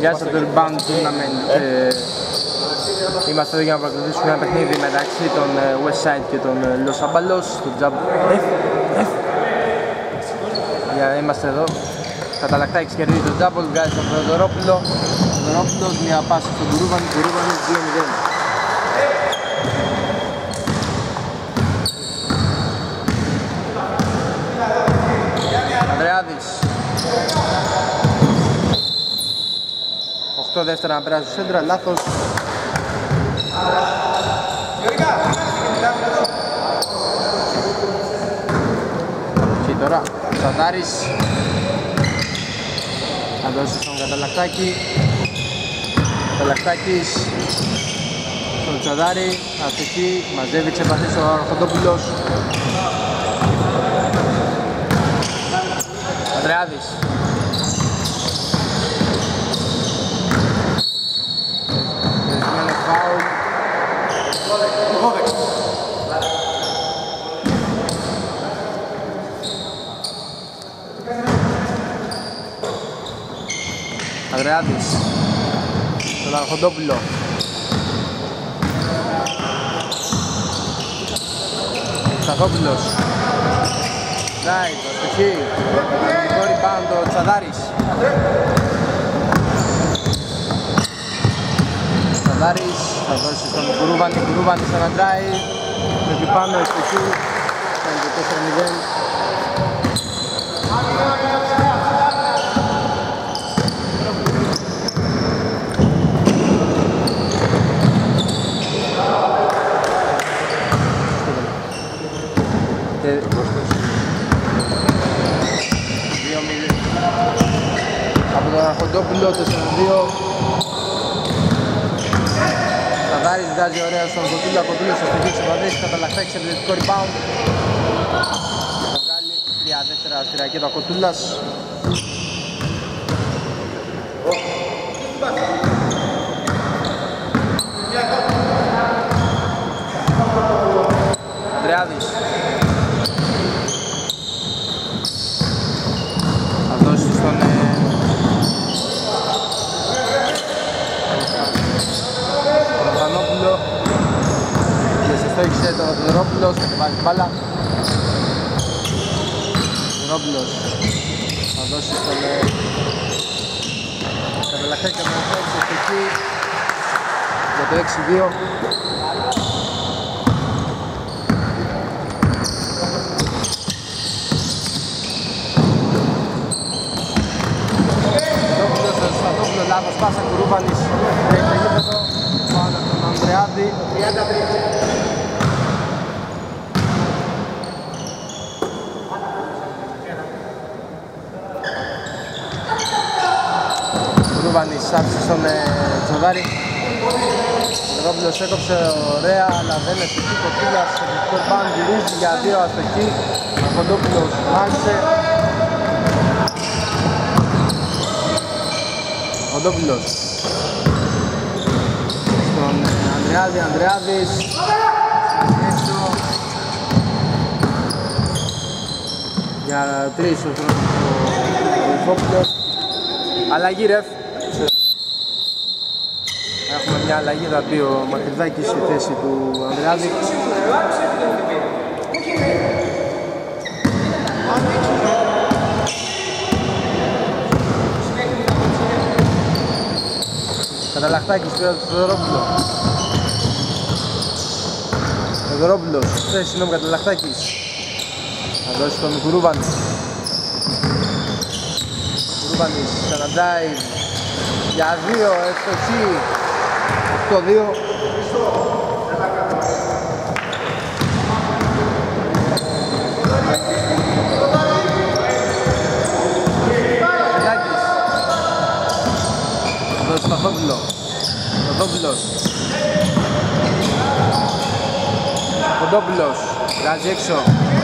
Γεια σας στο Rebound Tournament. Είμαστε εδώ για να παρακολουθήσουμε ένα παιχνίδι μεταξύ των Westside και των Los Abalos στο Jab F. Είμαστε εδώ. Καταλακτάκης κερδίζει τον Jab, βγάζει τον Θεοδωρόπουλο. Θεοδωρόπουλος, μια πάση στον Κουρούβανη, Κουρούβανης 2-0. Ανδρεάδης 8 δεύτερα να περάσει στο σέντρα, λάθος. Και τώρα ο Τσαντάρης θα δώσει στον Καταλακτάκη. Καταλακτάκης στον Τσαντάρη, αστοχή, μαζεύει ξεπαθής ο Αρχοντόπουλος. Ανδρεάδης δεσμένο φάουλ. Ανδρεάδης στον Αρχοντόπουλο. Σταθόπουλος Νάιτ, αστοχή. Αμυντικό rebound ο Τσαντάρης. Τσαντάρης θα δώσει στον Κουρούβανη, Κουρούβανης αναντράει. Μέχρι πάνω, αστοχή. Κάνει το 4-0. Από τον Αρχοντόπουλο, 4-2. Σταδάρης βγάζει ωραία στον Κοτούλο, Κοτούλος στο στοιχείο ξεπαδίσει, Καταλακτάκης επιθετικό rebound. Θα βγάλει 3 δεύτερα στη ρακέτα ο Κοτούλας. Ανδρεάδης θα δώσει στον Βανόπουλο και σε στόχισε τον Θεοδωρόπουλος, θα βάζει μπάλα. Θεοδωρόπουλος θα δώσει στον Καταλακτάκη και τον Θεοδωρόπουλο στο εκεί για το 6-2. Λάθος πάσα, Κουρούβανης έχει το γήπεδο πάνω από τον Ανδρεάδη. Κουρούβανης άφησε στον Τσοδάρη. Ο Ρόμπλος έκοψε ωραία, αλλά δεν ευτυχεί. Κοτούλας σε δυτικό μπαν, γυρίζει για 2 αστοχή. Ο Κοντόπουλος μάχησε. Κοντόπουλος στον Ανδρεάδη, Ανδρεάδης έξω για 3 ο Φόπουλος. Αλλαγή ρεφ. Έχουμε μια αλλαγή, θα πει ο Μακρυδάκης στη θέση του Ανδρεάδη. Καταλακτάκης πέρα του Θεοδωρόπουλο. Θεοδωρόπουλος, θέση συγγνώμη, Καταλακτάκης. Θα δώσει τον Κουρούβανη. Κουρούβανης ξαναντάει για 2, ευτοχή. 8-2. Σταθόπουλο, Σταθόπουλος, Κοντόπουλος, βγάζει έξω.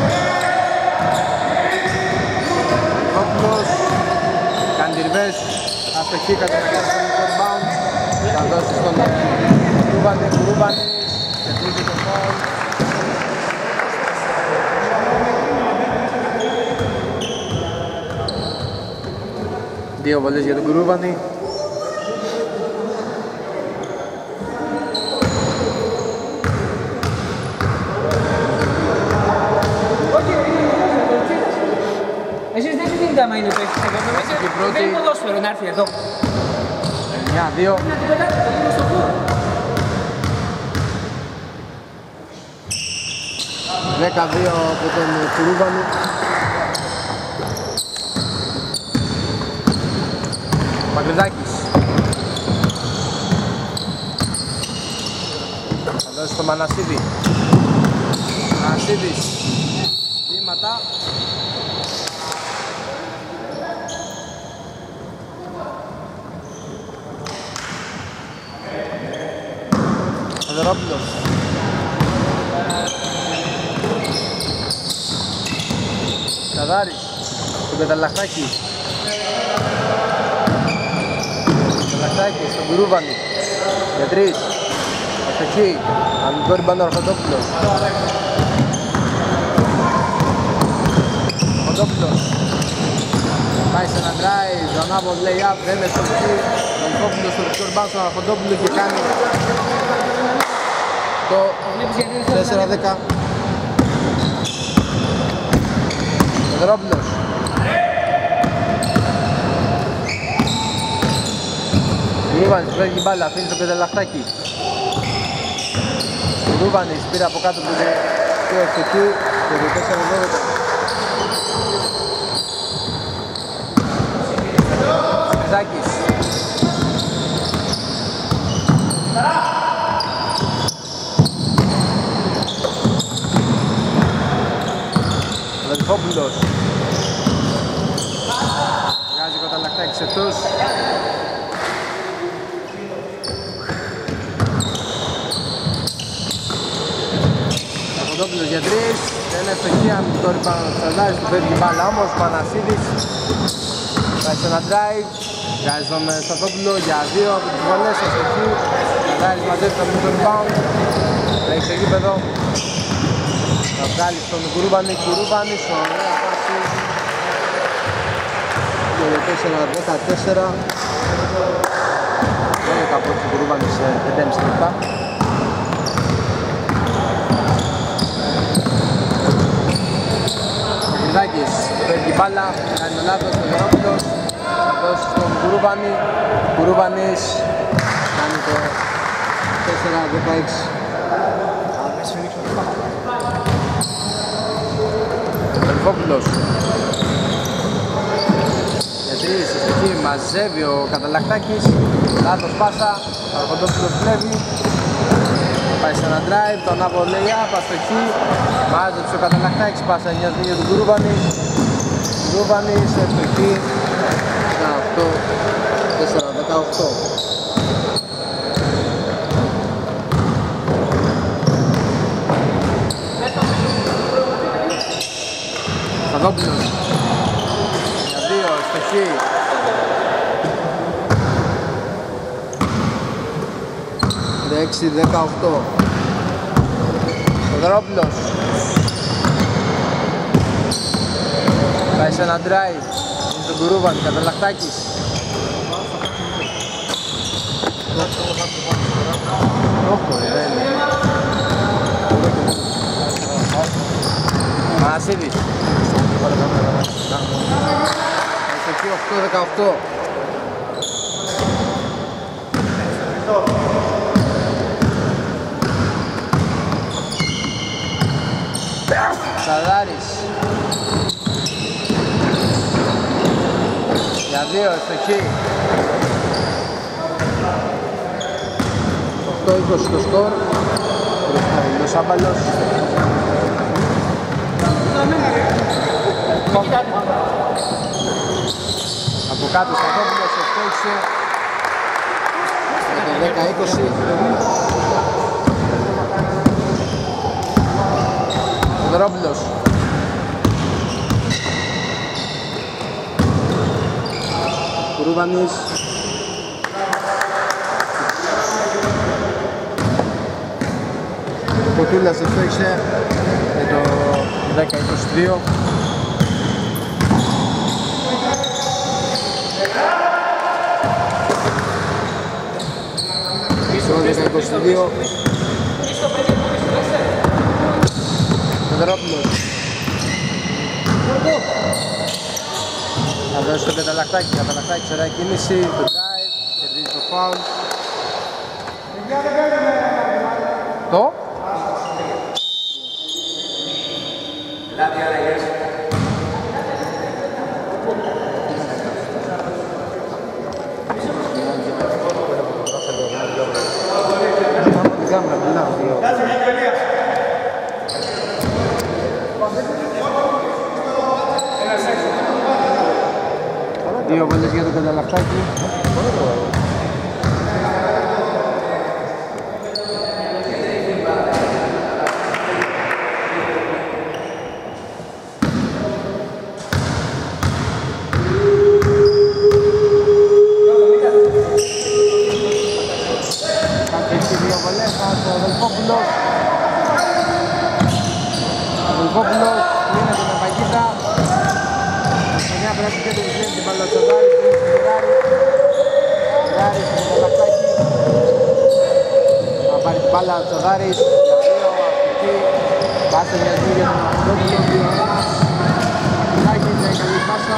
Σταθόπουλος, κάνει τη ριβές, αστοχή κατά το rebound. Θα δώσει στον Κουρούβανη, Κουρούβανης, τεχνίζει το φάουλ. Δύο βολές για τον Κουρούβανη. άμα είναι το έχεις εδώ. Δεν είναι ποδόσφαιρο να έρθει εδώ. 9-2. Δέκα-δύο από τον Κουρούβανη. Παγκριδάκης. Θα δώσει στο Μανασίδη. Μανασίδης. Βήματα. Φεδερόπουλος. Καδάρης. Στον Πεταλαχτάκη. Πεταλαχτάκη στον Κουρούβανη. Για τρεις. Αστοχή. Αμυντικό ριμπάνο Αρχοντόπουλος. Αρχοντόπουλος. Πάει σε ένα drive. Ζανάβο lay-up. Δεν είναι στο κουτί. Αρχοντόπουλος στο αμυντικό ριμπάνο στον Αρχοντόπουλο και κάνει το 4-10. Φεδερόπουλος. Ρούβανης φεύγει μπάλα, αφήνει το Πεταλαχτάκι. Ρούβανης πήρε από κάτω το ευτυχή και το 4-12. Ζάκης. Αδελφόπουλος. Βγάζει ο Πεταλαχτάκης εκτός. Αρχοντόπουλος για τρεις. Δεν είναι ευτυχή, αν το ριμπάνω τσαλάζει, του φεύγει μπάλα όμως. Πανασίδης. Πάει σε ένα drive. Βγάζει τον Σταθόπουλο για δύο από τις βολές. Ευτυχή. Τσαλάζει μαζεύει το rebound. Τρέχει στο γήπεδο. Θα βγάλει στον Κουρούβανη. Κουρούβανης, ωραία πάση. Και 4-14. Δεν είναι κάπου του Κουρούβανη σε 5,5 λεπτά. Μηδάκης, παίρνει μπάλα, κάνει το λάθος στον Γερόπουλος. Θα δώσει στον Κουρούβανη. Κουρούβανης κάνει το 4-16. Αδελφόπουλος. Για τρεις, ευτυχή, μαζεύει ο Καταλαχτάκης. Λάθος πάσα, Αρχοντόπουλος κλέβει. Πάει σε ένα drive, τον αβολέια, αστοχή. Μάζεψε ο Καταλαχτάκης, πάσα 9-2 του Κουρούβανη. Κουρούβανης, ευτοχή. 4-18. Σταδόπουλος. Για δύο, ευτοχή. De 6-18. Φεδερόπουλος. Πάει σε ένα drive. Είναι στον Κουρούβανη, Καταλαχτάκης. Μανασίδης. Ευτοχή 8-18. Σαδάρης. Για δύο, ευτοχή. 8-20 το σκορ. Λος Άμπαλος. Από κάτω Σταθόπουλος ευτόχισε. Με το 10-20. Φεδερόπουλος. Κουρούβανης. Κοτούλας ευτόχισε με το 10-22. Στο 10-22. Φεδερόπουλος. Θα δώσει το Καταλακτάκη, ωραία κίνηση, το drive, κερδίζει το foul. Το? Δύο βολές για το Καταλακτάκη. Τσοδάρης, πάσα για δύο για τον Αχοντόπουλο, Λάκης για καλή πάσα.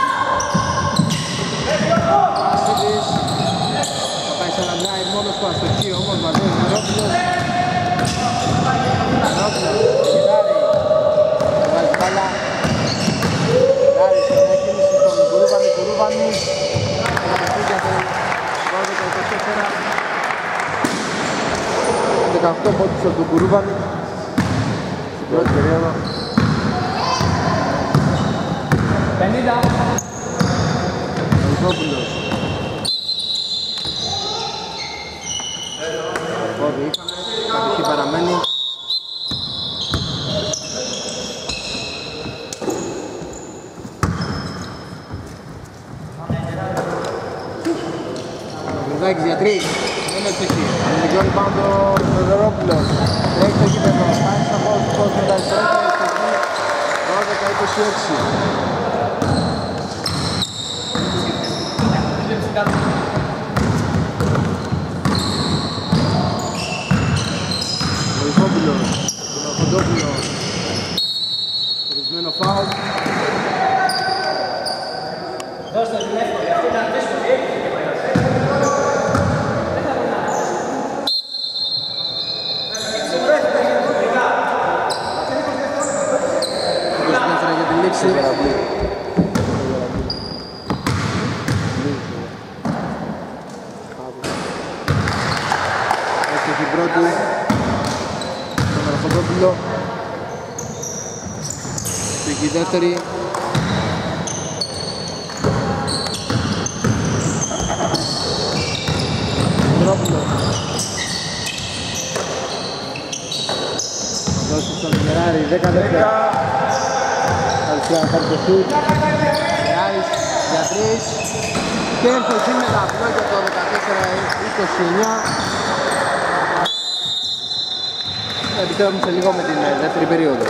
Βασίλης, θα πάει σε ένα drive μόνος του, αστοχή όμως, μαζί με Νερόπουλος. Νερόπουλος, Γεράρη, θα βάζει μπάλα. Γεράρης, μια κίνηση στον Κουρούβανη, για το 12-24. 18 πόντους από τον Κουρούβανη στην πρώτη περίοδο. 50. Αλκόπουλος. Πόδι είχαμε, κατοχή παραμένει. Γρουδάκης για τρεις. Αμυντικό rebound ο Θοδωρόπουλος. Τρέχει το γήπεδο. Κάνει στα πόδια του κόσμου μετά ειστερά και ευτυχή. 12-26. Ο Ιχόπουλος, τον Αχοντόπουλο. Ορισμένο φάουλ. Δώστε την εύκολη, αυτή ήταν δύσκολη. Έχει την πρώτη τον Αχοντόπουλο. Πήγε η δεύτερη. Αχοντόπουλο. Θα δώσει στον Γεράρη 10 δεύτερα. Αριστερά θα πάρει το σουτ. Γεράρης για 3. Και έρθει με τα μπλόκια το 14-29. Θα επιστρέφουμε σε λίγο με την δεύτερη περίοδο.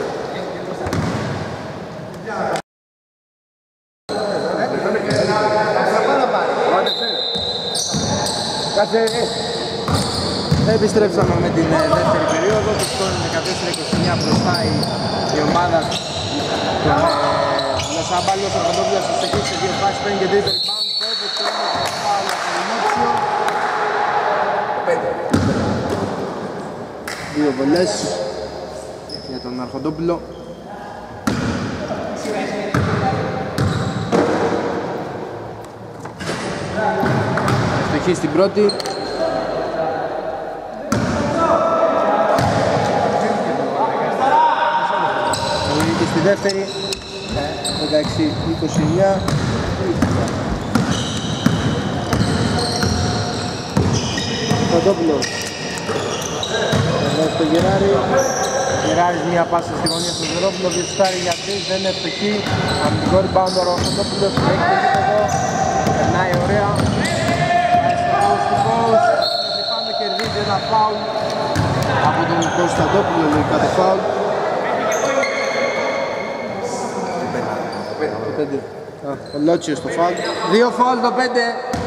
Επιστρέψαμε με την δεύτερη περίοδο. Το σκορ είναι 14-29, μπροστά η ομάδα των Λοσάμπαλος. Ο Αχοντόπουλος θα στεκίσει σε δύο φάσεις, παίρνει και τρίτο rebound. Τότε το είναι το φάουλ από τον Μίτσιο. 2 βολές για τον Αχοντόπουλο. Αστοχή στην πρώτη. Και στη δεύτερη 16-29. Αχοντόπουλος στο Γεράρη. Γεράρης μία πάσα στη γωνία στο Ζερόπουλο, διεστάρει για 3, δεν είναι ευτυχή. Αμυντικό rebound ο Αχοντόπουλος, έχει το γήπεδο, περνάει ωραία. Πάει στο post, πάμε, κερδίζει ένα φάουλ από τον Κωνσταντόπουλο, λογικά το φάουλ. Ο Λότσιος στο φάουλ. 2 φάουλ το 5.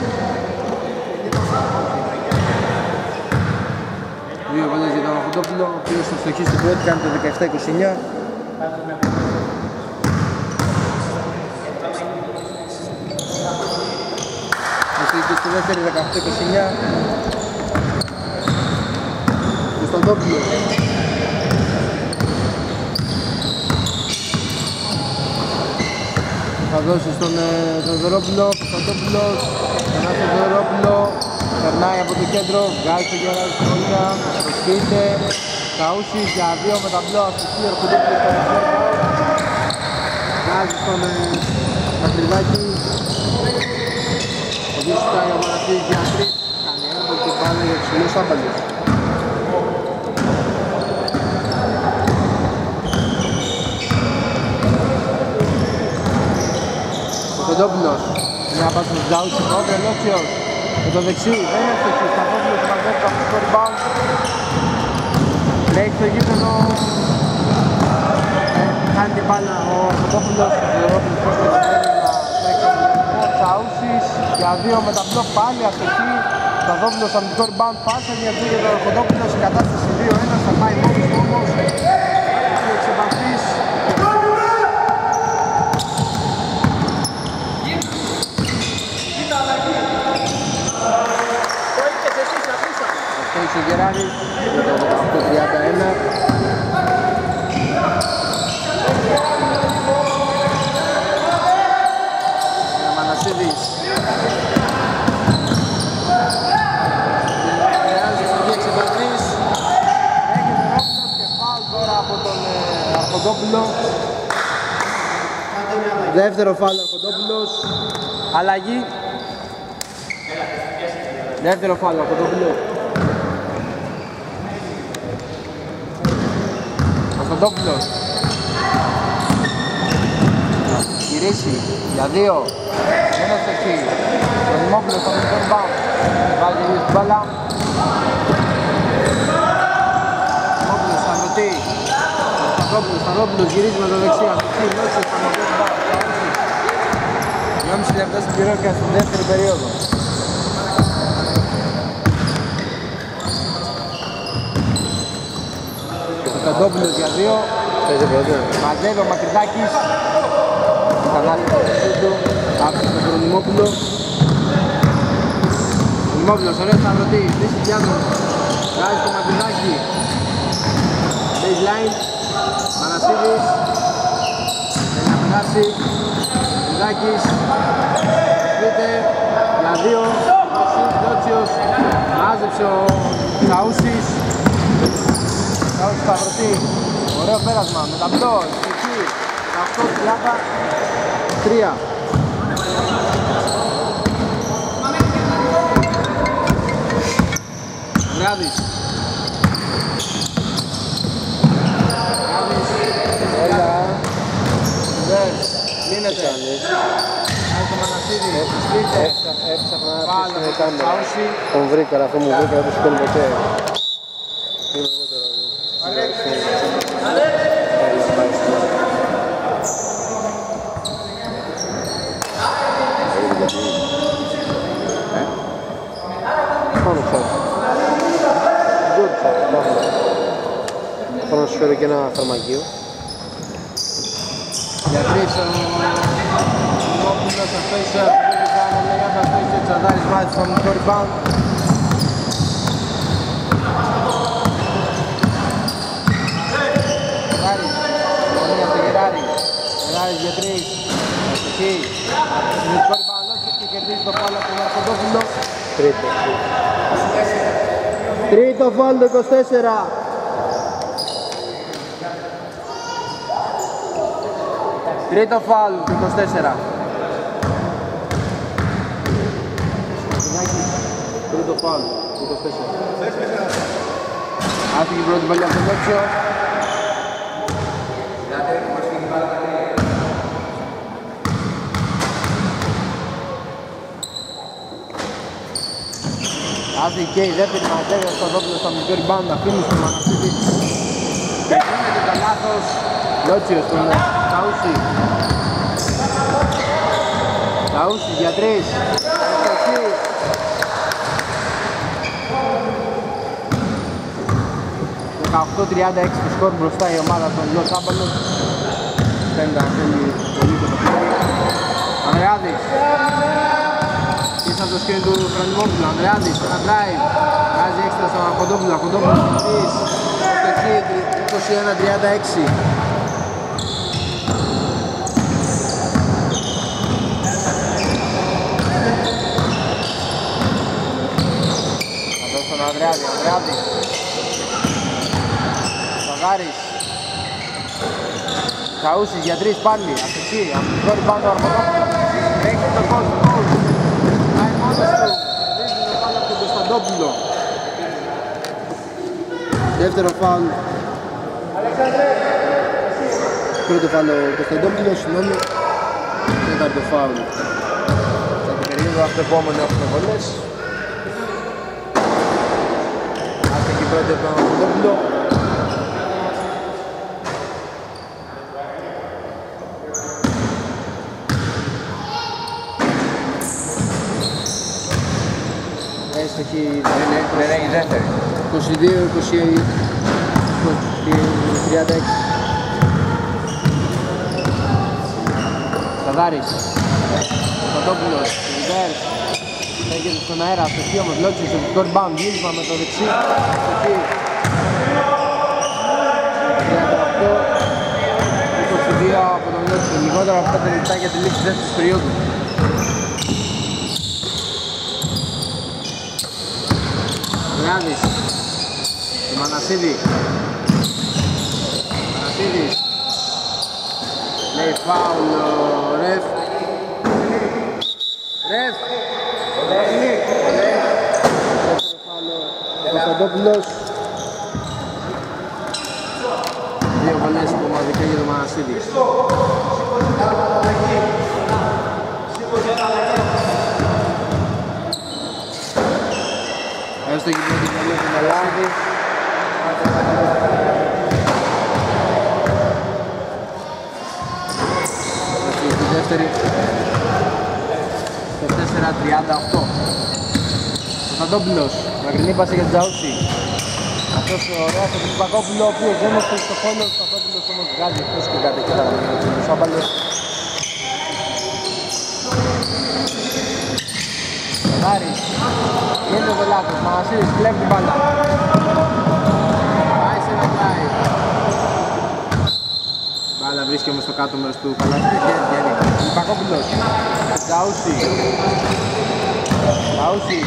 2 βολές για τον Αχοντόπουλο, ο οποίος στο φτωχή στην πρώτη κάνει το 17-29. και στη δεύτερη 18-29. Κωνσταντόπουλος. Θα δώσει στον Θεοδωρόπουλο, Κωνσταντόπουλος, περνά στον Θεοδωρόπουλο, περνάει από το κέντρο, βγάζει το Γεράδη στην γωνία, προσχύεται, Καούσης για 2 με ταμπλό, αστοχή, Ορκοντόπουλος στο αριστερό, βγάζει στον Κατριδάκη, ο οποίος φτάνει ο Μαναστής για 3, κάνει έργο και πάνε για τους φιλούς άμπαλους. Κοντόπουλος, μια πάση του Τζάουτσι, πρώτο Ελότσιος, με το δεξί, δεν είναι ευτυχής, Κοντόπουλος μαζεύει το αυτό rebound, τρέχει στο γήπεδο, κάνει την μπάλα ο Κοντόπουλος, ο Κοντόπουλος πρόσφερε να τρέξει ο Τζάουτσις, για 2 με τα μπλοκ πάλι αστοχή, Κοντόπουλος αμυντικό rebound, πάσα για 2 για τον Κοντόπουλος, η κατάσταση 2-1, θα πάει μόνος του όμως, ο εξεπαθής. Ο Γεράρης για το 18-31. Μανασίδης. Γεράρης στο 2-63. Έγινε ρόμπλος και φάουλ τώρα από τον Αρχοντόπουλο. Δεύτερο φάουλ Αρχοντόπουλος. Αλλαγή. Δεύτερο φάουλ Αρχοντόπουλο. Κωνσταντόπουλος. Γυρίσει για 2. Δεν είναι εκεί. Ο Δημόπουλος στο μικρό rebound. Βάζει λίγο στην μπάλα. Δημόπουλος Σταυρωτή. Σταυρόπουλος γυρίζει με το δεξί. Αυτή η νόση θα μου δώσει μπάλα. 2,5 λεπτά στην πυρόκια στην δεύτερη περίοδο. Κοντόπουλος για 2. Μαζεύει ο Μακριτάκης. Κανάλι το του. Άφησε τον Χρονιμόπουλο. Χρονιμόπουλος, ωραίο Σταυρωτή. Λύση διάδρομο. Βγάζει το Μακριτάκη. Baseline. Μανασίδης. Θέλει να περάσει. Μακριτάκης. Σπίτε. Για 2. Δότσιος. Μάζεψε ο Καούσης. Καούσης Σταυρωτή, ωραίο πέρασμα με τα μπλό, εκεί, 18-33. Βράδης. Έλα. Δες, λύνεται. Άει το Μανασίδη, σπίτε. Έψαχνα να πεις την κάμερα. Τον βρήκα, αυτό μου βρήκα, δεν το σηκώνει ποτέ. Πάνω ψάχνω. Good ψάχνω. Θέλω να σου φέρω και ένα φαρμακείο. Για 3 ο Δημόπουλος, ο Φέισερ, ο Φέισερ, Τσαδάρης βάζει στο μικρό rebound. Γεράρης για 3, εκεί, μικρό rebound και κερδίζει το φάουλ από τον Αρχοντόπουλο. Τρίτο φάουλ το 24. Τρίτο φάουλ το 24. Τρίτο φάουλ το 24. Άφηγε η πρώτη παλιά από τον Λόξιο. Άφηγε και η δεύτερη μαζεύει στο Δόπουλο στο μικρό rebound, αφήνει στο Μανασίδη. Και γίνεται το λάθος. Λότσιος στον Καούση. Καούση για 3. 18-36 το σκορ μπροστά η ομάδα των Λος Άμπαλος. Φαίνεται να θέλει πολύ το παιχνίδι. Ανδρεάδης. Πίσω από το σκριν του Χρονιμόπουλου. Ανδρεάδης, ένα drive. Βγάζει έξτρα στον Κοντόπουλο. Κοντόπουλο 3. Στο εκεί, 21-36. Θα δώσει τον Ανδρεάδη. Ανδρεάδη. Σαγάρης. Καούσης για 3 πάλι. Από εκεί, από την πρώτη πάνω Αρμονόπουλο. Έχει το κόσμο. Πάει μόνος του. Κερδίζει το πάνω από τον Κωνσταντόπουλο. Δεύτερο φάουλ. Πρώτο φάουλ ο Κωνσταντόπουλος, συγγνώμη. Τέταρτο φάουλ. Θα την περίοδο αυτό επόμενο έχουμε βολές. Άστε εκεί πρώτο από τον Κωνσταντόπουλο. Δεν έχει δεύτερη. 22-36. Σαδάρης. Κοντόπουλος. Ριβέρς. Λέγεται στον αέρα. Αστοχή όμως. Λότσιος. Το victor bound. Γύρισμα με το δεξί. Αστοχή. 38-22 από τον Λότσιο. Λιγότερο από 5 λεπτά για τη λήξη της δεύτερης περίοδου. Ανδρεάδης, το Μανασίδη. Μανασίδης. Λέει φάουλ ο Ρεφ. Ρεφ. Δεύτερο φάουλ ο Κωνσταντόπουλος. Δύο βολές ομαδικά για το Μανασίδη. Στο γυμνό του Μελίου του Μελάδη. Στη δεύτερη. Στο 4-38. Κωνσταντόπουλος. Μακρινή πάση για Τζαούση. Αυτός ωραίος από τον Πακόπουλο, ο οποίος δεν έφτασε στο χώρο. Ο Πακόπουλος όμως βγάζει εκτός και κάτι και παραμείνει ο Τσιμουσάμπαλος. Σαγάρης. Γίνεται ο Βελάκος, Μανασίδης, κλέβει την μπάλα. Πάει σε ένα drive. Μπάλα βρίσκει όμως στο κάτω μέρος του Παλάσιου και βγαίνει. Πακόπουλος. Τζαούση. Τζαούση.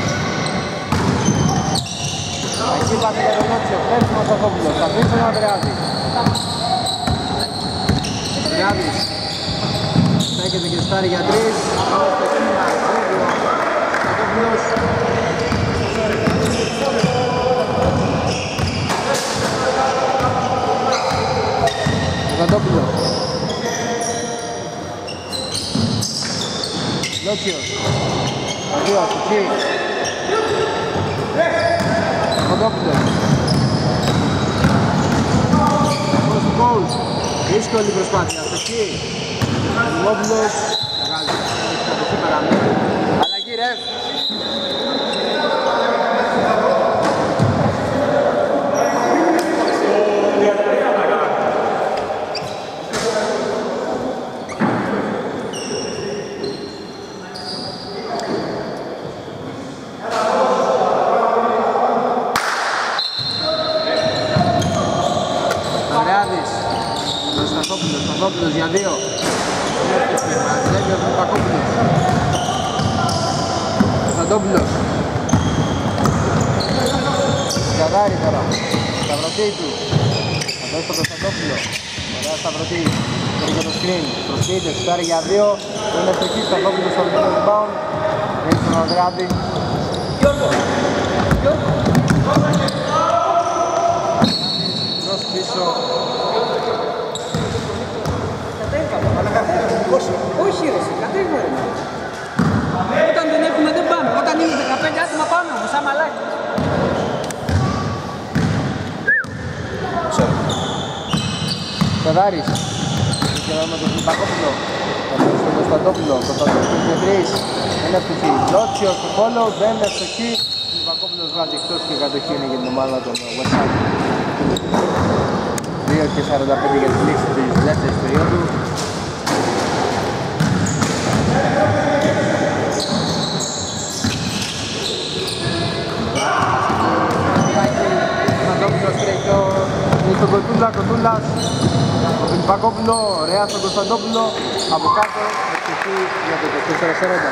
Εκεί πάτε για τον Νότσιο, κλέβει ο Πακόπουλος. Θα βρει τον Ανδρεάδη. Ανδρεάδης. Στέκεται και στάρει για 3. Πακόπουλος. Κωνσταντόπουλο. Λότσιος. Αδίος, εκεί. Κωνσταντόπουλο. Αυτός του Κόους. Δύσκολη προσπάθεια. Εκεί. Κωνσταντόπουλος. Μεγάλη. Εκεί παραμένει. Αλλαγή ρε. Κωνσταντόπουλος για 2. Μαζεύει ο Πακόπουλος. Κωνσταντόπουλος. Σκαδάρι τώρα. Σταυρωτή του. Θα δώσει το Κωνσταντόπουλο. Ωραία Σταυρωτή. Παίρνει και το screen. Προσκύεται, στάρει για 2. Είναι ευτυχής Κωνσταντόπουλος στο βίντεο rebound. Έχει τον Ανδρεάδη. Δώσει πίσω. Όχι ρε, κατέβαινε. Όταν δεν έχουμε δεν πάμε. Όταν είναι 15 άτομα πάμε όμως, σαν μαλάκι. Καδάρης. Και εδώ με τον Πακόπουλο. Στον Κωνσταντόπουλο. Κωνσταντόπουλος με 3. Είναι ευτυχή. Λότσιος στο follow, δεν είναι ευτυχή. Ο Πακόπουλος βγάζει εκτός και η κατοχή είναι για την ομάδα των Westside. 2:45 για τη λήξη της δεύτερης περίοδου. Ωραία στον Κωνσταντόπουλο, από κάτω, εκτυχή για το 24-40.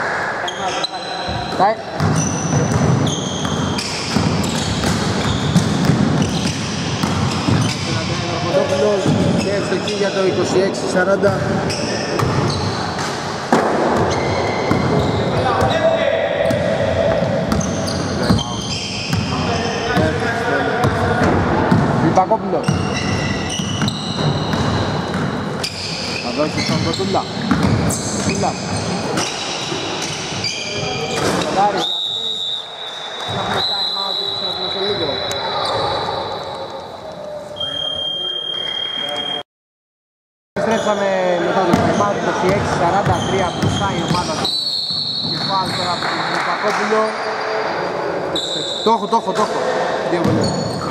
Κωνσταντόπουλος και εκτυχή για το 26-40. Πακόπουλος θα δώσει στον Κοτούλα. Κοτούλα Κοντάρι για έχουμε time out και πιστεύουμε σε λίγο. Επιστρέψαμε μετά το time out 26-43 μπροστά η ομάδα του και φάουλ τώρα από τον Πακόπουλο. Το έχω δύο βολές.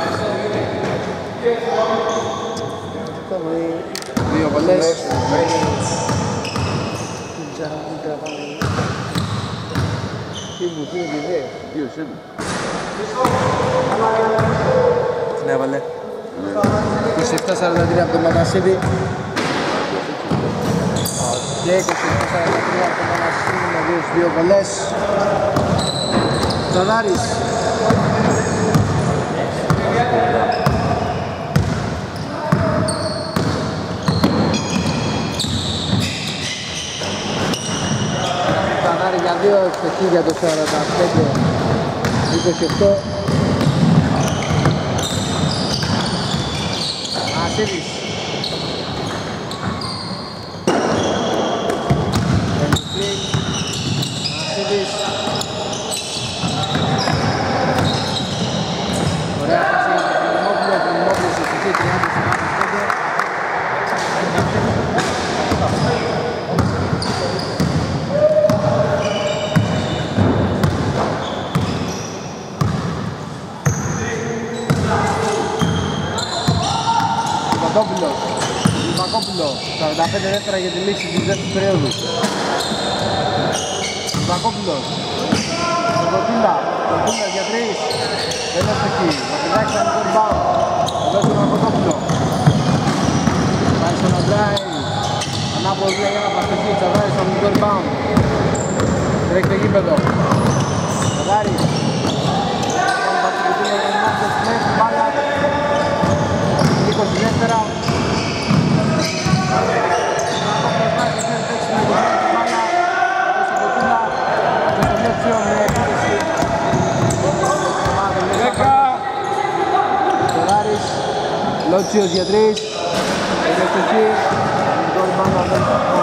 Δύο βολές. Δύο σίγουρα. Ναι, έβαλε. 27-43 από τον Μανασίδη. Και 27-43 από τον Μανασίδη με δύο βολές. Τσοδάρης. Για δύο εκτοχή για το 45-28. Ασίδης. Ασίδης. Ωραία πάση για τον Πριμόπουλο. Πριμόπουλος εκτοχή 30-45. Πακόπουλο, 45 δεύτερα για τη λήξη της δεύτερης περίοδου. Πακόπουλος, στον Κοτούλα, Κοτούλας για τρεις, δεν έφτωχει, Μακρυδάκης θα είναι τον εδώ στον Πακόπουλο. Πάει στον Αντράι, ανάποδο για ένα παστοχή, Τσαβάρης στον τον rebound. Τρέχει το γήπεδο. Τσαβάρης, τον Πακοπουλό για τον Μάρκος, μέχρι μπάλα. 20 δεύτερα. Λότσιος για τρεις. Ελεκτοχή. Γκολ πάνω από τον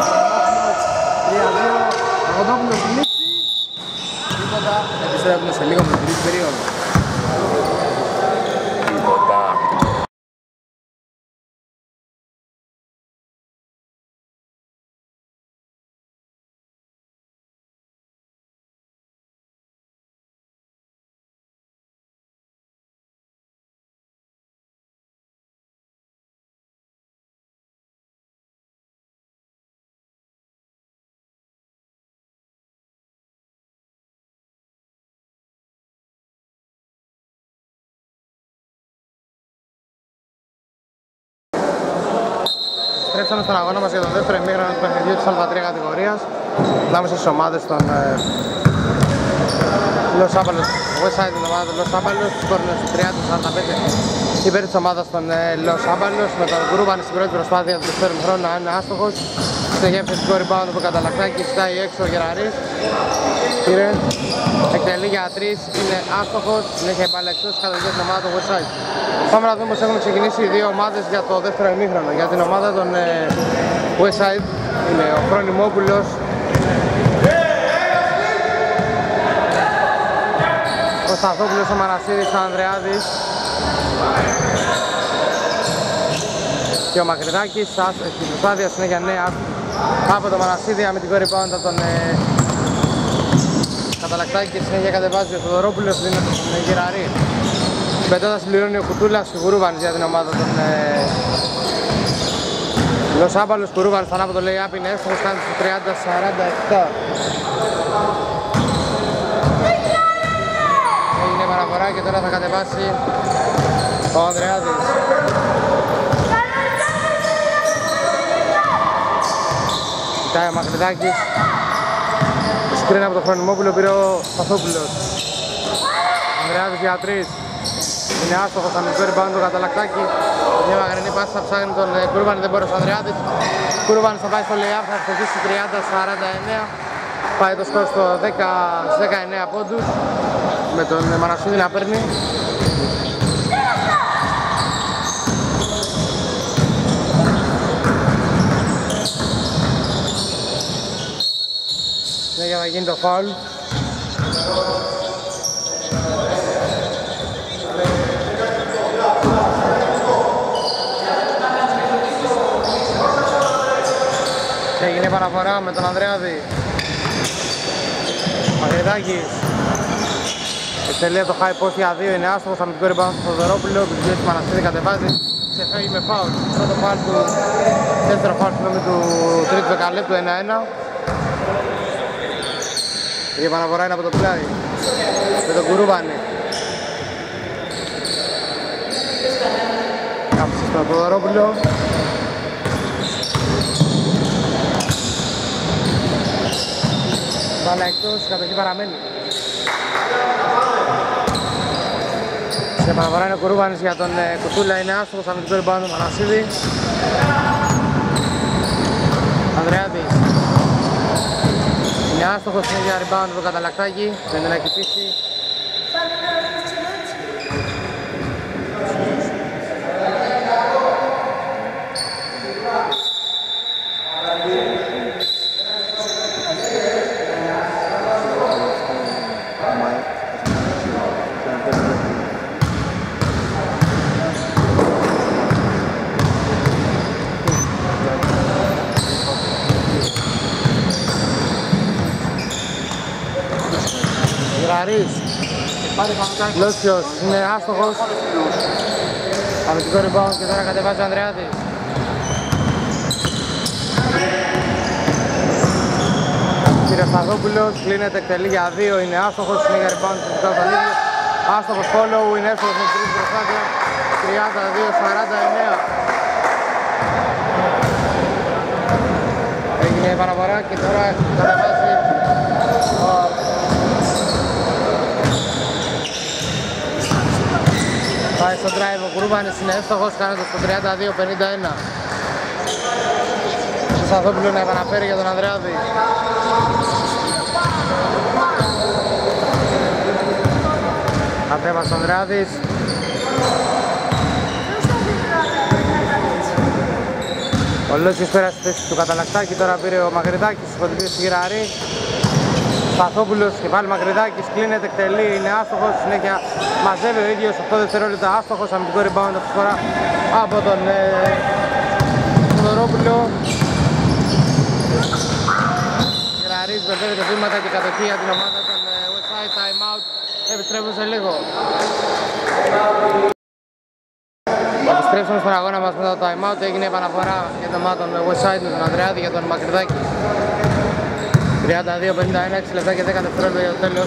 3-2. Αγωτόπουλος στη λήξη. Τίποτα. Επιστρέφουμε σε λίγο με την τρίτη περίοδο. Επιστρέψαμε στον αγώνα μας για το δεύτερο ημίχρονο του παιχνιδιού της Α3 κατηγορίας. Ανάμεσα στις ομάδες των Los Ábalos, Westside την ομάδα των Los Ábalos, του σκόρ είναι στο 30-45 υπέρ της ομάδας των Los Ábalos, με τον Γκρούβαν στην πρώτη προσπάθεια του δεύτερου χρόνου να είναι άστοχος. Στοχεύσε στο rebound του Καταλακτάκη, ζητάει έξω ο Γεραρής. Πήρε, εκτελεί για 3, είναι άστοχος, συνέχεια μπάλα εκτός κατοχής στην ομάδα των Westside. Πάμε να δούμε πως έχουν ξεκινήσει οι δύο ομάδες για το δεύτερο ημίχρονο. Για την ομάδα των Westside είναι ο Φρονιμόπουλος, ο Σταθόπουλος, ο Μανασίδης, ο Ανδρεάδης και ο Μακρυδάκης. Στην προσπάθεια συνέχεια νέα από τον Μανασίδη με την rebound από τον Καταλακτάκη και συνέχεια κατεβάζει ο Θοδωρόπουλος, δίνει τον Γεραρή. Πετώντας συμπληρώνει ο Κουτούλας και Γουρούβανης για την ομάδα των Los Ábalos. Γουρούβανης θα ανάποδο λέει άπ, είναι εύστοχος, κάνει στο 30-47. Έγινε παραφορά και τώρα θα κατεβάσει ο Ανδρεάδης. Κοιτάει ο Μακρυδάκης. Σκρίνει από τον Χρονιμόπουλο, πήρε ο Σταθόπουλος. Ανδρεάδης για 3. Είναι άστοχος, αμυντικό rebound το Καταλακτάκι. Μια μακρινή πάση θα ψάχνει τον Κούρβανη, δεν μπορεί ο Ανδρεάδης. Κούρβανης θα πάει στο lay-up, θα εκτελέσει 30-49. Πάει το σκορ στο 19 πόντους. Με τον Μανασίδη να παίρνει. Για να γίνει το φάουλ. Έγινε επαναφορά με τον Ανδρεάδη. Μαγριδάκης. Εκτελεί το high post για 2, είναι άστοχος, αμυντικό rebound στο Θοδωρόπουλο. Επιβιώσει του Μανασίδη, κατεβάζει. Ξεφεύγει με φάουλ. Πρώτο φάουλ του, δεύτερο φάουλ του τρίτου δεκαλέπτου, 1-1. Η επαναφορά είναι από το πλάι με τον Κουρούβανη. Κάψει στον Θοδωρόπουλο. Μπάλα εκτός, η κατοχή παραμένει. Σε επαναφορά είναι ο Κουρούβανης για τον Κουτούλα, είναι άστοχος, αμυντικό rebound του Μανασίδη. Ανδρεάδης. Είναι άστοχος, είναι για rebound το Καταλακτάκι, δεν είναι να κοιτήσει. Λότσιος είναι άστοχος. Αμυντικό rebound και τώρα κατεβάζει ο Ανδρεάδης. Κύριε Σταθόπουλος, κλείνεται, εκτελεί για 2, είναι άστοχος, είναι για rebound του ίδιο. Άστοχος follow, είναι εύστοχος με τρίτη προσπάθεια. 32-49. Έγινε η παραφορά και τώρα κατεβάζει πάει στο drive, ο Κουρούβανης είναι εύστοχος, κάνοντας το 32-51. Ο Σταθόπουλο να επαναφέρει για τον Ανδρεάδη. Κατέβασε ο Ανδρεάδης. Ο Λότσιος πέρασε στη θέση του Καταλακτάκη, τώρα πήρε ο Μαγριδάκης, σκοτεινή στη Γυραρή. Σταθόπουλος και πάλι Μαγριδάκης, κλείνεται, εκτελεί, είναι άστοχος, συνέχεια μαζεύει ο ίδιος 8 δευτερόλεπτα άστοχος, αμυντικό rebound αυτή τη φορά από τον Θοδωρόπουλο. Γυραρής μπερδεύει τα βήματα και κατοχή για την ομάδα των Westside, time out, επιστρέφουν σε λίγο. Επιστρέψαμε στον αγώνα μας μετά το time out, έγινε επαναφορά για την ομάδα των Westside με τον Ανδρεάδη για τον Μακρυδάκη. 32-51, 6 λεπτά και 10 δευτερόλεπτα για το τέλος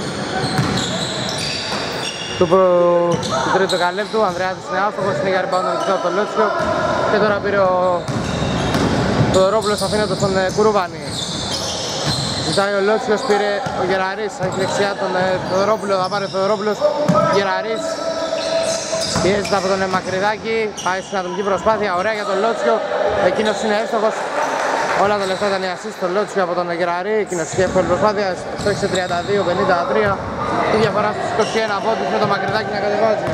του τρίτου δεκαλέπτου. Ο Ανδρεάδης είναι άστοχος, είναι για rebound από τον Λότσιο και τώρα πήρε ο Θοδωρόπουλος, αφήνεται στον Κουρούβανη. Ζητάει ο Λότσιος, πήρε ο Γεραρής, έχει δεξιά τον Θοδωρόπουλο, θα πάρει ο Θοδωρόπουλος. Γεραρής πιέζεται από τον Μακρυδάκη, πάει στην ατομική προσπάθεια, ωραία για τον Λότσιο, εκείνος είναι εύστοχος. Όλα τα λεφτά ήταν η assist στο Λότσιο από τον Γεραρή, εκείνος είχε εύκολη προσπάθεια, στόχισε 32-53. Η διαφορά στους 21 πόντους με το Μακρυδάκη να κατεβάζει.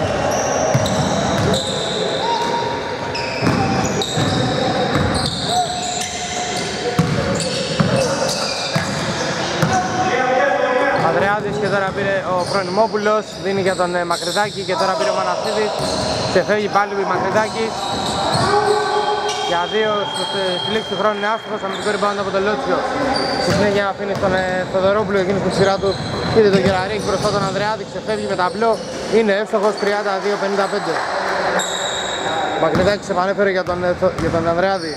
Ανδρεάδης και τώρα πήρε ο Προνημόπουλος, δίνει για τον Μακρυδάκη και τώρα πήρε ο Μανασίδης. Ξεφεύγει πάλι ο Μακρυδάκης. Για 2 στη λήξη του χρόνου είναι άστοχος, αμυντικό rebound από τον Λότσιο. Στη συνέχεια αφήνει στον Θοδωρόπουλο, εκείνη στη σειρά του είδε τον Γεραρή μπροστά τον Ανδρεάδη, ξεφεύγει με ταμπλό, είναι εύστοχος 32-55. Ο Μακρυδάκης επανέφερε για τον Ανδρεάδη.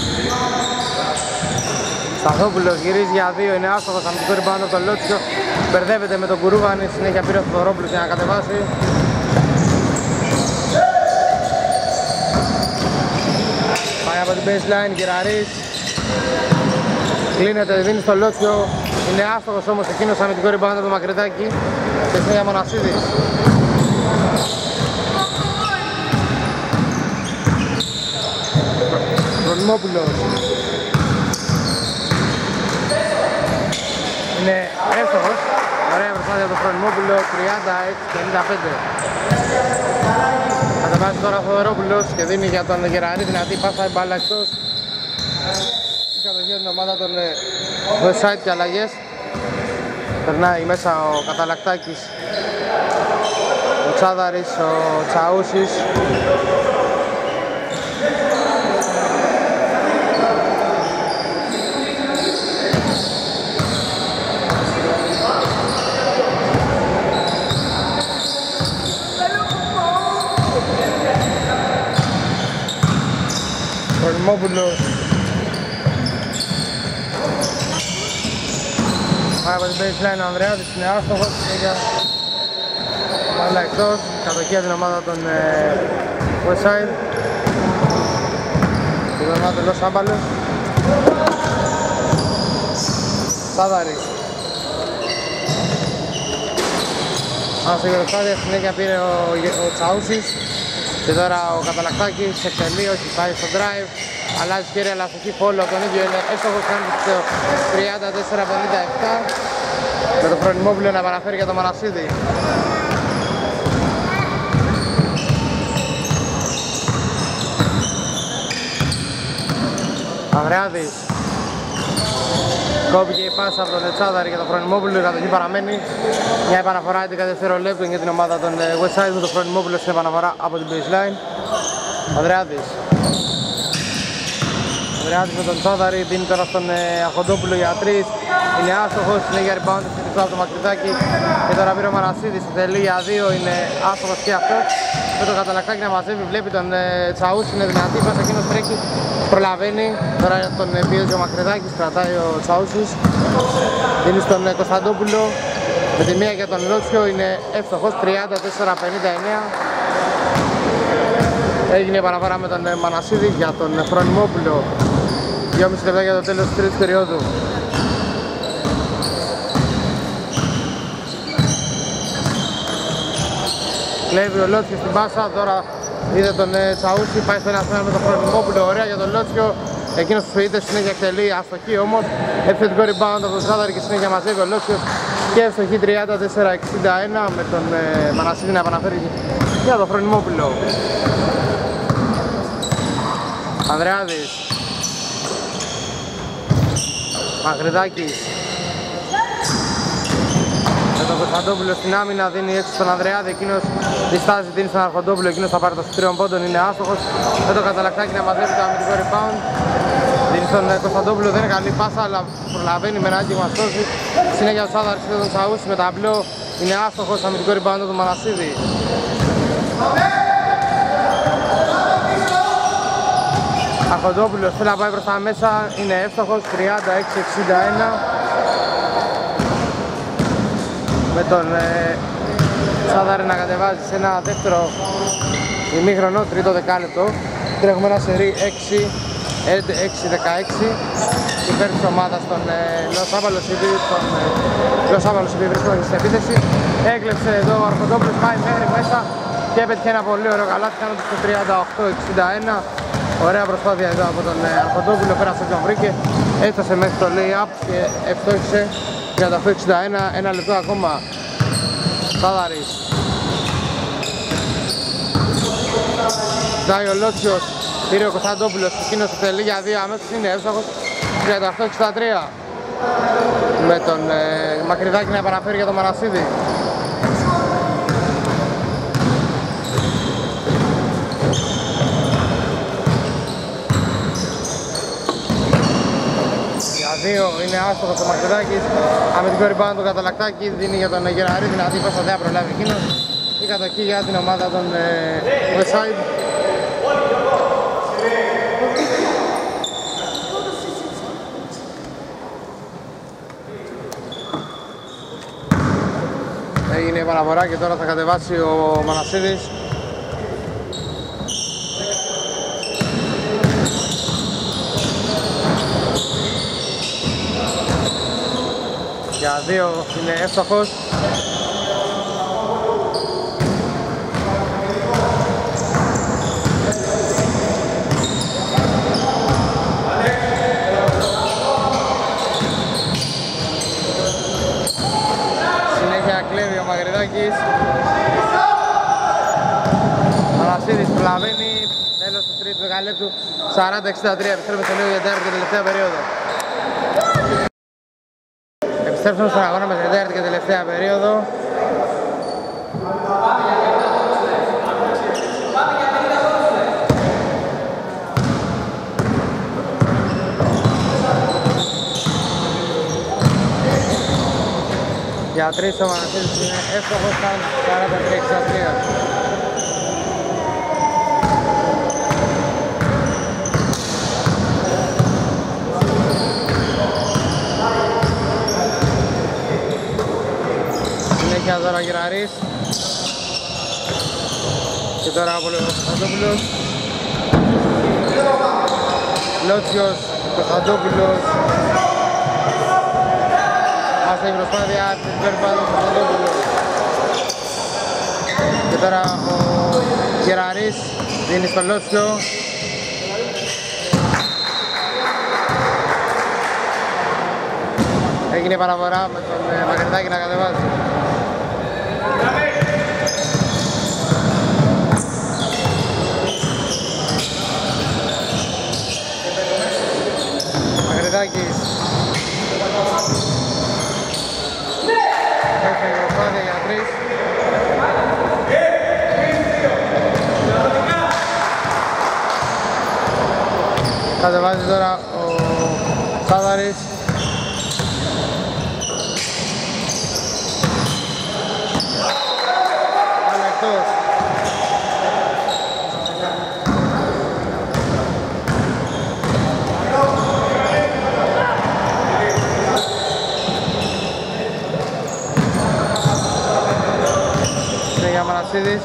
Σταθόπουλος γυρίζει για 2, είναι άστοχος, αμυντικό rebound από τον Λότσιο. Μπερδεύεται με τον Κουρούβανη, συνέχεια πήρε ο Θοδωρόπουλος για να κατεβάσει. Πάει από την baseline, Κεραρής. Κλείνεται, δίνει στο Λότσιο. Είναι άστοχος όμως εκείνος αμυντικό rebound από το Μακριτάκι. Και συνέχεια Μονασίδης. Προνιμόπουλος. Είναι εύστοχος. Ωραία προσπάθεια από τον Προνιμόπουλο. 36-55. Κατεβάζει τώρα ο Θοδωρόπουλος και δίνει για τον Γεραρή δυνατή πάσα, η μπάλα εκτός. Η κατοχή για την ομάδα των Westside και αλλαγές. Περνάει μέσα ο Καταλακτάκης, ο Τσάδαρης, ο Τσαούσης. Προνιμόπουλος. Πάει από την baseline ο Ανδρεάδης, είναι άστοχος. Μπάλα εκτός, κατοχή για την ομάδα των Westside. Την ομάδα Λος Άμπαλος. Σάδαρης. Άστο για το στάδιο, συνέχεια πήρε ο Τσαούσης. Και τώρα ο Καταλακτάκης εκτελεί, όχι, πάει στο drive. Αλλάζει χέρι, αλλά αστοχή φόλο από τον ίδιο είναι έστοχος, κάνει το 34-57. Με το Προνιμόπουλο να επαναφέρει για το Μανασίδη. Ανδρεάδης. Κόπηκε η πάσα από τον Τσάδαρη και τον Προνιμόπουλο, η κατοχή παραμένει. Μια επαναφορά 11 δευτερολέπτων για την ομάδα των Westside με τον Προνιμόπουλο στην επαναφορά από την baseline. Ανδρεάδης. Ανδρεάδης με τον Τσάδαρη, δίνει τώρα στον Αχοντόπουλο για 3. Είναι άστοχος, είναι για rebound στην από το Μακριτάκι. Και τώρα πήρε ο Μανασίδης, τελεί για 2, είναι άστοχος και αυτό. Με το Καταλακτάκι να μαζεύει, βλέπει τον Τσαούς, είναι δυνατή, πάσα εκείνος τρέχει, προλαβαίνει. Τώρα τον πιέζει ο Μακριτάκης, κρατάει ο Τσαούσης. Δίνει στον Κωνσταντόπουλο, με τη μία για τον Λότσιο, είναι εύστοχος, 34-59. Έγινε επαναφορά με τον Μανασίδη για τον Προνιμόπουλο. 2,5 λεπτά για το τέλος της τρίτης περίοδου. Κλέβει ο Λότσιος στην πάσα, τώρα είδε τον Τσαούσι, πάει στο 1-1 με τον Προνιμόπουλο, ωραία για τον Λότσιο. Εκείνος που φοιτείται συνέχεια εκτελεί, αστοχή όμως. Επιθετικό rebound από τον Τσάδαρη και συνέχεια μαζεύει ο Λότσιος. Και αστοχή 34-61 με τον Μανασίδη να επαναφέρει για τον Προνιμόπουλο. Ανδρεάδης. Μαγριδάκης. Με τον Κωνσταντόπουλο στην άμυνα δίνει έξω στον Ανδρεάδη, εκείνος διστάζει, δίνει στον Αρχοντόπουλο, εκείνος θα πάρει το 3 πόντων, είναι άστοχος. Με τον Καταλακτάκι να μαζεύει το αμυντικό rebound. Δίνει στον Κωνσταντόπουλο, δεν είναι καλή πάσα, αλλά προλαβαίνει με ένα άγγιγμα στόση. Συνέχεια ο Τσάδαρης και τον Τσαούσι με ταμπλό, είναι άστοχος, αμυντικό rebound του Μανασίδη. Αρχοντόπουλος θέλει να πάει προς τα μέσα, είναι εύστοχος, 36-61. Με τον Τσάδαρη να κατεβάζει σε ένα δεύτερο ημίχρονο, τρίτο δεκάλεπτο. Τρέχουμε ένα σερί 6-16 υπέρ της ομάδας των Λος Άμπαλος, οι οποίοι βρίσκονται στην επίθεση. Έκλεψε εδώ ο Αρχοντόπουλος, πάει μέχρι μέσα και έπετυχε ένα πολύ ωραίο καλάθι, κάνοντας το 38-61. Ωραία προσπάθεια εδώ από τον Αρχοντόπουλο, πέρασε και τον βρήκε, έφτασε μέχρι το lay-up και ευτόχισε 38-61, ένα λεπτό ακόμα. Τσάδαρης. Ζάει ο Λότσιος, πήρε ο Κωνσταντόπουλος, εκείνος εκτελεί για 2 αμέσως, είναι εύστοχος, 38-63. Με τον Μακριδάκη να επαναφέρει για τον Μανασίδη. Είναι άστοχος ο Μακριδάκης, αμυντικό rebound του Καταλακτάκη, δίνει για τον Γεραρή δυνατή πάσα, δεν προλάβει εκείνος. Η κατοχή για την ομάδα των Westside. Έγινε η παραφορά και τώρα θα κατεβάσει ο Μανασίδης. Για 2 είναι εύστοχος. Συνέχεια κλέβει ο Μαγριδάκης. Μανασίδης προλαβαίνει. Τέλος του τρίτου δεκαλέπτου. 40-63. Επιστρέφουμε σε λίγο για την τέταρτη και τελευταία περίοδο. Επιστρέψαμε στον αγώνα με την τέταρτη και τελευταία περίοδο. Για 3 ο Μανασίδης είναι εύστοχος, ήταν 43-63. Συνέχεια τώρα Γεραρής. Και τώρα ο Κωνσταντόπουλος. Λότσιος, Κωνσταντόπουλος. Άστα η προσπάθεια της Μπέρμπαν του Κωνσταντόπουλου. Και τώρα ο Γεραρής δίνει στο Λότσιο. Έγινε η παραφορά με τον Μαγριτάκη να κατεβάζει. Μαγριτάκης. Έχει η προσπάθεια για 3. Κατεβάζει τώρα ο Σάδαρης. Για Μανασίδης.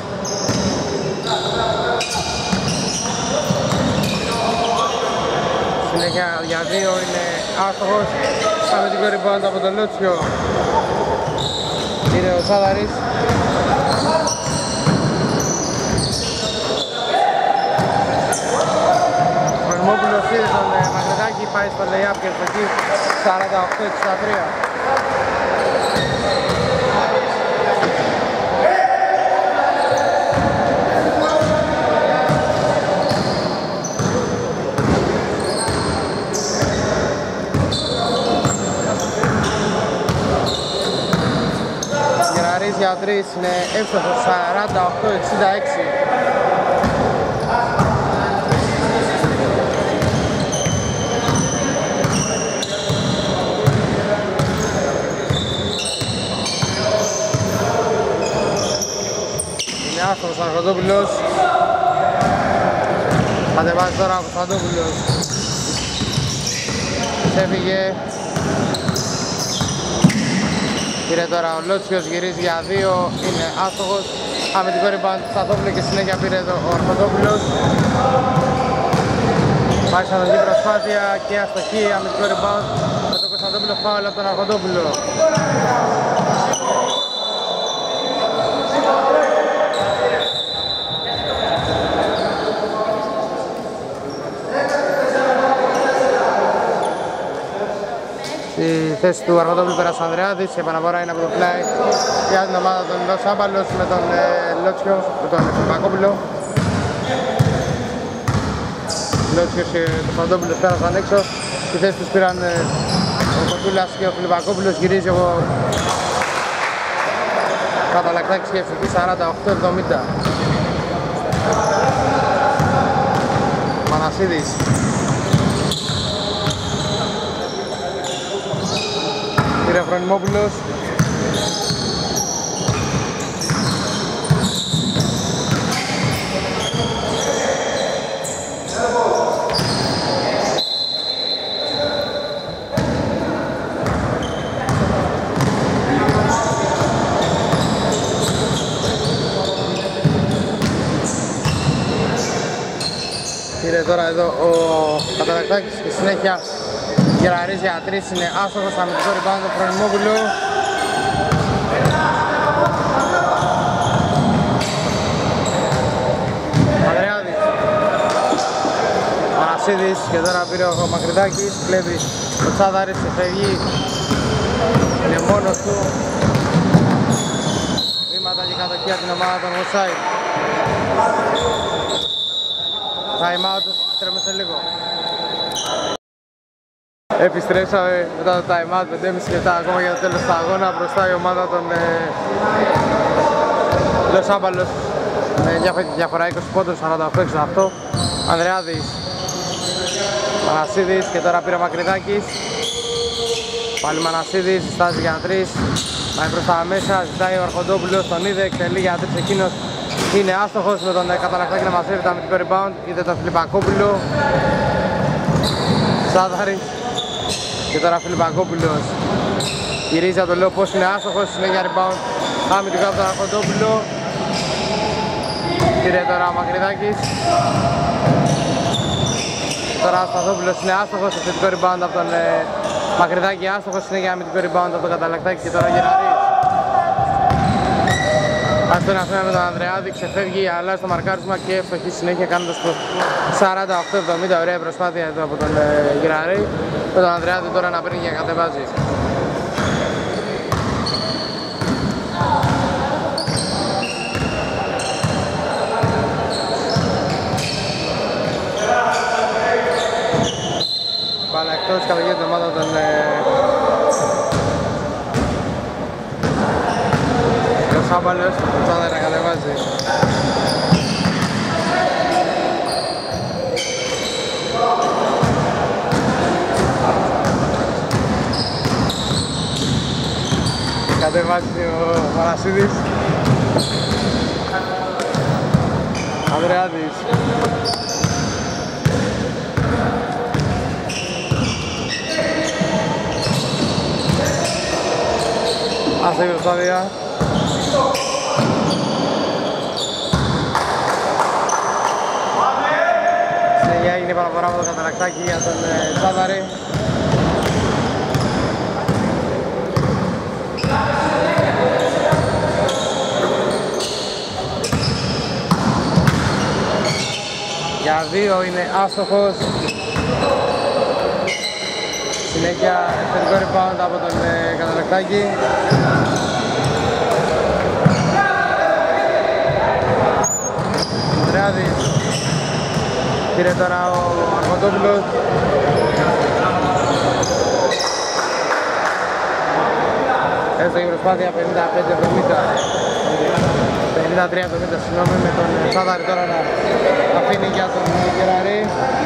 Συνέχεια για 2 είναι άστοχος. Πάμε την κορυφώντα από τον Λότσιο. Είναι ο Σάδαρης. Ο Μερμόπουλος είδε τον Μαγρετάκη, πάει στο lay-up και στο εκεί 48-63. Για 3 είναι εύστοχος 48-66. Είναι άστοχος ο Κωνσταντόπουλος. Κατεβάζει τώρα ο Κωνσταντόπουλος. Έφυγε. Πήρε τώρα ο Λότσιος, γυρίζει για 2, είναι άστοχος. Αμυντικό rebound του Σταθόπουλου και συνέχεια πήρε εδώ ο Αρχοντόπουλος. Πάει σαν δική προσπάθεια και αστοχή, αμυντικό rebound με τον Κωνσταντόπουλο, φάουλ από τον Αρχοντόπουλο. Στη θέση του Αρχοντόπουλου πέρασε ο Ανδρεάδης, η επαναφορά είναι από το πλάι για την ομάδα των Λος Άμπαλος με τον Λότσιο, με τον Φιλιππακόπουλο. Λότσιος και ο Κωνσταντόπουλος πέρασαν έξω, στη θέση τους πήραν ο Κοντούλας και ο Φιλιππακόπουλος, γυρίζει ο Καταλακτάκης και ευτυχή 48-70. Μανασίδης. Κύριε Φρονιμόπουλος. τώρα εδώ ο Καταρακτάκης και συνέχεια γεραρίζει για 3, είναι άστοχος, αμυντικό rebound του Φρονιμόπουλου. Ανδρεάδης, Μανασίδης και τώρα πήρε ο Μακρυδάκης, κλέβει ο Τσάδαρης και φεύγει, είναι μόνος του. Βήματα και κατοχή από την ομάδα των Westside. Time out, τρέμε σε λίγο. Επιστρέψαμε μετά το time out, 5,5 λεπτά ακόμα για το τέλος του αγώνα. Μπροστά η ομάδα των Los Ábalos με διαφορά 20 πόντους, 48-68. Ανδρεάδης, Μανασίδης και τώρα πήρε ο Μακρυδάκης. Πάλι Μανασίδης, στάζει για 3. Πάει προς τα μέσα, ζητάει ο Αρχοντόπουλος, τον είδε, εκτελεί για 3 εκείνος. Είναι άστοχος με τον Καταρακτάκη να μαζεύει τα αμυντικό rebound, είδε τον Φιλιππακόπουλο. Σάδαρης και τώρα Φιλιππακόπουλος γυρίζει από το λέω πως είναι άστοχος, συνέχεια rebound αμυντικό από τον Αρχοντόπουλο. Πήρε τώρα ο Μακρυδάκης. Τώρα ο Σταθόπουλος είναι άστοχος, θετικό rebound από τον Μακρυδάκη, άστοχος, συνέχεια αμυντικό rebound από τον Καταρακτάκη και τώρα Γεραρής. Ας τον αφήνουμε με τον Ανδρεάδη, ξεφεύγει, αλλάζει το μαρκάρισμα και εύστοχη συνέχεια κάνοντας το 48-70. Ωραία προσπάθεια εδώ από τον Γεραρή. Με τον Ανδρεάδη τώρα να παίρνει και κατεβάζει. Μπάλα εκτός, καταγγέλει την ομάδα των Los Ábalos, ο Τσάδερ να κατεβάζει. Κατεβάζει ο Μανασίδης. Ανδρεάδης. Άσε η προσπάθεια. Συνέχεια έγινε παραφορά από το Καταρακτάκη για τον Τσάδαρη. Για 2 είναι άστοχος. Συνέχεια ευθερικό rebound από τον Καταρακτάκη. Ανδρεάδης. Πήρε τώρα ο Αρχοντόπουλος. Έστω η προσπάθεια 55-70. 53-70, συγγνώμη, με τον Σάδαρη τώρα να αφήνει για τον Γεραρή.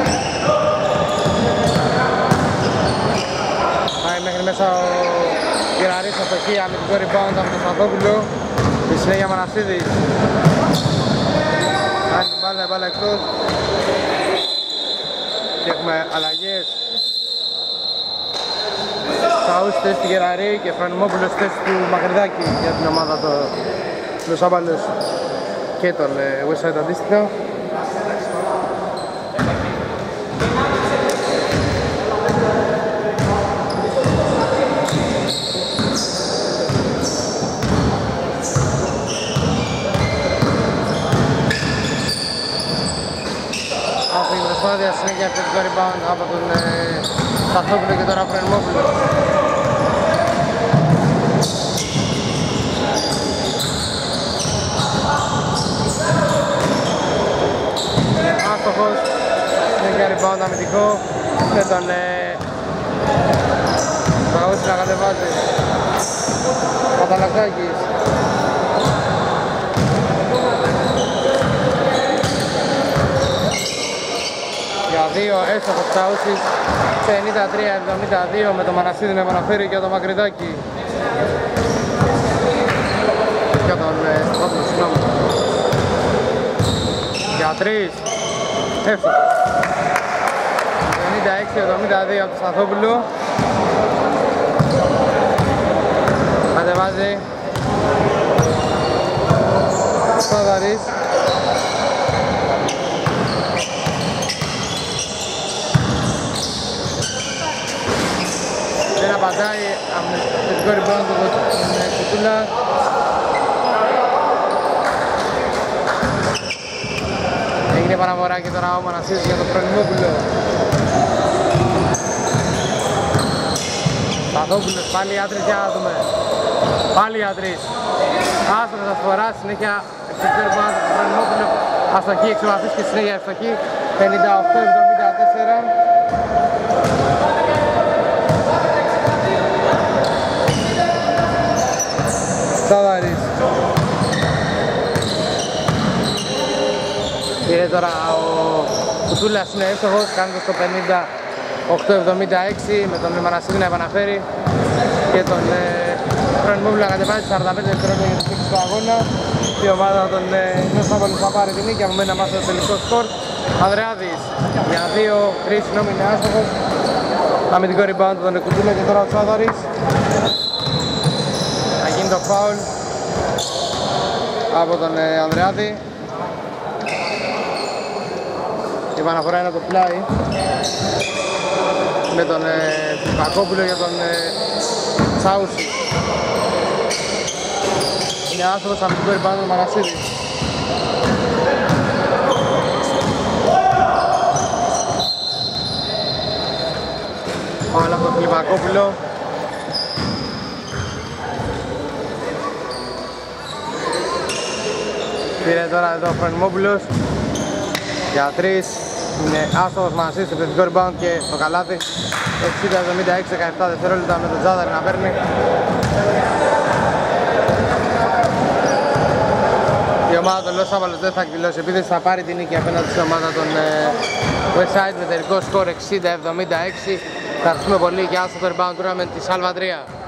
Πάει μέχρι μέσα ο Γεραρής, αστοχή, αμυντικό rebound από τον Σταθόπουλο. Στη συνέχεια Μανασίδης. Κάνει την μπάλα, η μπάλα εκτός. Και έχουμε αλλαγές. Σαούς θέση του Γεραρή και Φρονιμόπουλος θέση του Μακρυδάκη για την ομάδα των Los Ábalos και τον Westside αντίστοιχα. Αυτή η προσπάθεια συνέχεια θετικό rebound από τον Σταθόπουλο και τώρα Φρονιμόπουλο. Άστοχος, συνέχεια rebound αμυντικό με τον Παγούση να κατεβάζει. Καταλακτάκης. Για 2 έστοχος Παγούσης, 53-72 με τον Μανασίδη να επαναφέρει και τον Μακρυδάκη. Για τον Σταθόπουλο, συγγνώμη. Για 3. Εύστοχος. 56-72 από τον Σταθόπουλο. Κατεβάζει. Στάδαρης. αμυντικό rebound από την Κουτούλα. Έγινε παραφορά και τώρα ο Μανασίδης για τον Προνημόπουλο. Παδόπουλος, πάλι οι άντρες, για να δούμε. Πάλι οι άντρες. Άστρος θα φορά, συνέχεια εξαιρετικό rebound από τον Προνημόπουλο. Αστοχή, εξωμαθής και συνέχεια αστοχή. 58-74. Σάδαρης. Πήρε τώρα ο Κουτούλας, είναι εύστοχος, κάνοντας το 58-76 με τον Μανασίδη να επαναφέρει και τον Προνημόπουλο να κατεβάζει 45 δευτερόλεπτα για το φίξι του αγώνα. Η ομάδα των Νέος θα πάρει την νίκη, από μένα μάθω το τελικό σκορ. Ανδρεάδης για 2-3 νόμι είναι άστοχος. Αμυντικό rebound τον Κουτούλα και τώρα ο Σάδαρης. Θα γίνει το φάουλ από τον Ανδρεάδη. Η επαναφορά είναι από το πλάι με τον Πακόπουλο για τον Τσάουσι. Είναι άστοχος, αμυντικό rebound του Μανασίδη. Πάλι από τον Κλιπακόπουλο. Πήρε τώρα εδώ ο Προνημόπουλος για 3. Είναι άστοχος Μανασίδης στο επιθετικό rebound και το καλάθι. 60-76, 17 δευτερόλεπτα με τον Τζάδαρη να παίρνει. Η ομάδα των Λος Άβαλος δεν θα εκδηλώσει επίθεση, θα πάρει την νίκη απέναντι στην ομάδα των Westside με τελικό σκορ 60-76. Ευχαριστούμε πολύ και άστοχο rebound tournament της Αλβα 3.